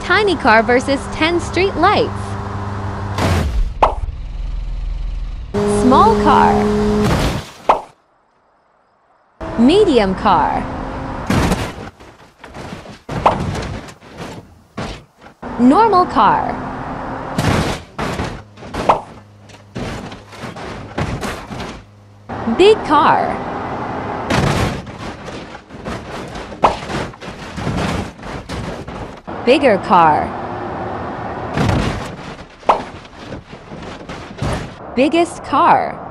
Tiny car versus 10 street lights. Small car. Medium car. Normal car. Big car. Bigger car. Biggest car.